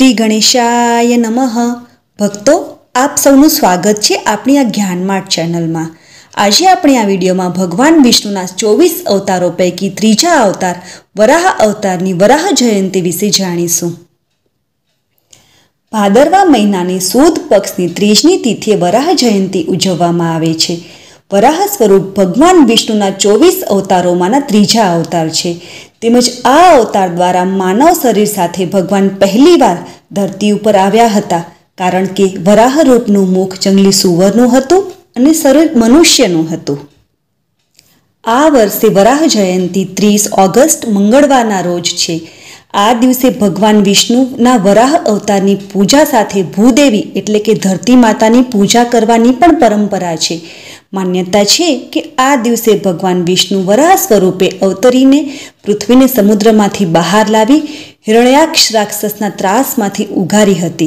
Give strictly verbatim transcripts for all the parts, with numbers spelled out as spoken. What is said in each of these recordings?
श्री गणेशाय नमः। भक्तो आप सौનું स्वागत है अपनी आ ज्ञानमार्ग चैनल में। आज अपने आ वीडियो में भगवान विष्णुना चौवीस अवतारों पैकी त्रीजा अवतार वराह अवतारनी वराह जयंती विषे जाणीशुं। भादरवा महीनानी सुद पक्षनी त्रीजनी तिथिए वराह जयंती उजववामां आवे छे। वराह स्वरूप भगवान विष्णुना चौवीस अवतारोमांना त्रीजा अवतार छे। તેમજ આ અવતાર દ્વારા માનવ શરીર સાથે ભગવાન પહેલીવાર ધરતી ઉપર આવ્યા હતા, કારણ કે વરાહ રૂપનું મુખ જંગલી સુવરનું હતું અને શરીર મનુષ્યનું હતું। આ વર્ષે વરાહ જયંતી ત્રીસ ઓગસ્ટ મંગળવારના રોજ છે। આ દિવસે ભગવાન વિષ્ણુના વરાહ અવતારની પૂજા સાથે ભૂદેવી એટલે કે ધરતી માતાની પૂજા કરવાની પણ પરંપરા છે। मान्यता है कि आ दिवसे भगवान विष्णु वराह स्वरूपे अवतरीने पृथ्वी समुद्र में बहार लावी हिरण्याक्ष राक्षसना त्रास में उगारी हती।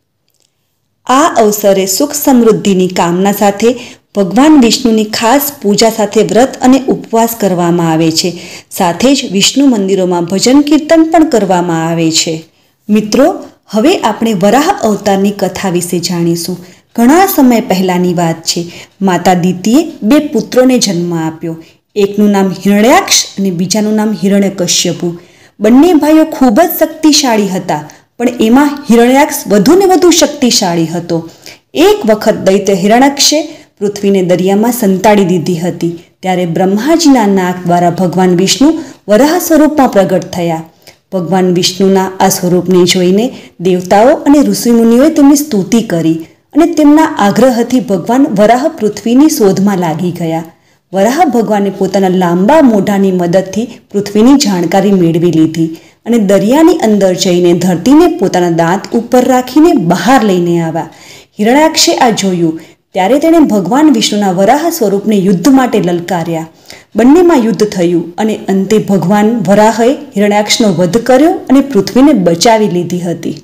आ अवसरे सुख समृद्धि कामना साथे भगवान विष्णुनी खास पूजा साथे व्रत अने उपवास करवामां आवे छे। साथे ज विष्णु मंदिरों में भजन कीर्तन पण करवामां आवे छे। मित्रों, हवे आपणे वराह अवतारनी कथा विषे जाणीशुं। घणा समय पहलानी बात छे। माता दितिए बे पुत्रोने जन्म आप्यो। एकनुं नाम हिरण्याक्ष अने बीजानुं नाम हिरण्यकश्यपु। बंने भाईओ खूब ज शक्तिशाળી हता, पण एमां हिरण्याक्ष वधु ने वधु शक्तिशाળી हतो। एक वखत दैत्य हिरण्याक्षे पृथ्वीने दरियामां संताड़ी दीधी हती, त्यारे ब्रह्माजीना नाक द्वारा भगवान विष्णु वराह स्वरूपमां प्रगट थया। भगवान विष्णुना आ स्वरूपने जोईने देवताओ अने ऋषिमुनिओए तेमनी स्तुति करी અને તેમના આગ્રહથી ભગવાન વરાહ પૃથ્વીની શોધમાં લાગી ગયા। વરાહ ભગવાને પોતાના લાંબા મોઢાની મદદથી પૃથ્વીની જાણકારી મેળવી લીધી અને દરિયાની અંદર જઈને ધરતીને પોતાના દાંત ઉપર રાખીને બહાર લઈને આવ્યા। હિરણાક્ષે આ જોયું ત્યારે તેણે ભગવાન વિષ્ણુના વરાહ સ્વરૂપને યુદ્ધ માટે લલકાર્યા। બંનેમાં યુદ્ધ થયું અને અંતે ભગવાન વરાહે હિરણાક્ષનો વધ કર્યો અને પૃથ્વીને બચાવી લીધી હતી।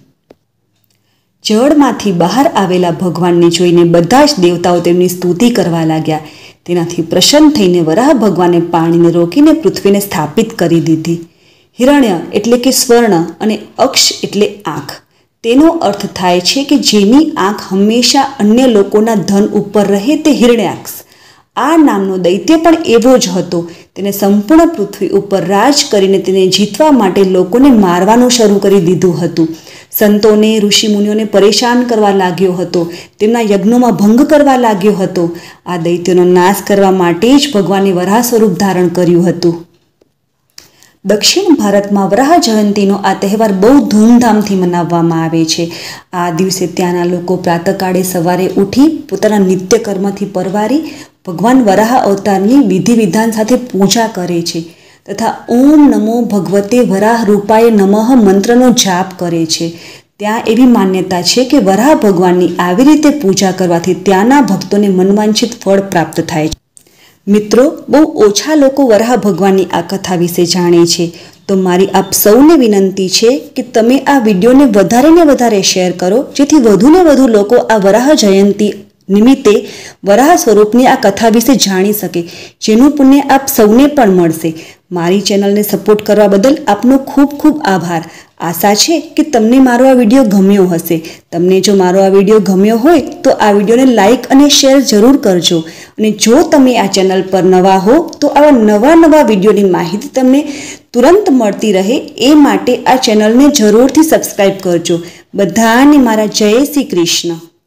જળમાંથી બહાર આવેલા ભગવાનને જોઈને બધા જ દેવતાઓ તેમની સ્તુતિ કરવા લાગ્યા। તેનાથી પ્રસન્ન થઈને વરાહ ભગવાને પાણીને રોકીને પૃથ્વીને સ્થાપિત કરી દીધી। હિરણ્ય એટલે કે સ્વર્ણ અને અક્ષ એટલે આંખ। તેનો અર્થ થાય છે કે જેની આંખ હંમેશા અન્ય લોકોના ધન ઉપર રહે તે હિરણ્યાક્ષ। આ નામનો દૈત્ય પણ એવો જ હતો। તેને સંપૂર્ણ પૃથ્વી ઉપર રાજ કરીને તેને જીતવા માટે લોકોને મારવાનું શરૂ કરી દીધું હતું। સંતોને ઋષિમુનિઓને પરેશાન કરવા લાગ્યો હતો, તેમના યજ્ઞોમાં ભંગ કરવા લાગ્યો હતો। આ દૈત્યનો નાશ કરવા માટે જ ભગવાને વરાહ સ્વરૂપ ધારણ કર્યું હતું। દક્ષિણ ભારતમાં વરાહ જયંતીનો આ તહેવાર બહુ ધૂમધામથી મનાવવામાં આવે છે। આ દિવસે ત્યાંના લોકો પ્રાતઃકાળે સવારે ઉઠી પોતાના નિત્ય કર્મથી પરવારી ભગવાન વરાહ અવતારની વિધિ વિધાન સાથે પૂજા કરે છે તથા ઓમ નમો ભગવતે વરાહ રૂપાય નમઃ મંત્રનો જાપ કરે છે। ત્યાં એવી માન્યતા છે કે વરાહ ભગવાનની આવી રીતે પૂજા કરવાથી ત્યાંના ભક્તોને મનવાંછિત ફળ પ્રાપ્ત થાય છે। મિત્રો, બહુ ઓછા લોકો વરાહ ભગવાનની આ કથા વિશે જાણે છે, તો મારી આપ સૌને વિનંતી છે કે તમે આ વિડીયોને વધારે ને વધારે શેર કરો, જેથી વધુ ને વધુ લોકો આ વરાહ જયંતી નિમિત્તે વરાહ સ્વરૂપની આ કથા વિશે જાણી શકે, જેનું પુણ્ય આપ સૌને પણ મળશે। મારી ચેનલને સપોર્ટ કરવા બદલ આપનો ખૂબ ખૂબ આભાર। આશા છે કે તમને મારો આ વિડીયો ગમ્યો હશે। તમને જો મારો આ વિડીયો ગમ્યો હોય તો આ વિડીયોને લાઇક અને શેર જરૂર કરજો। અને જો તમે આ ચેનલ પર નવા હો તો આવા નવા નવા વિડીયોની માહિતી તમને તુરંત મળતી રહે એ માટે આ ચેનલને જરૂરથી સબસ્ક્રાઈબ કરજો। બધાને મારા જય શ્રી કૃષ્ણ।